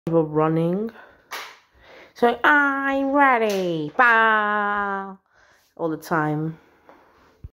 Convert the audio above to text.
We're running. So I'm ready. Bah! All the time.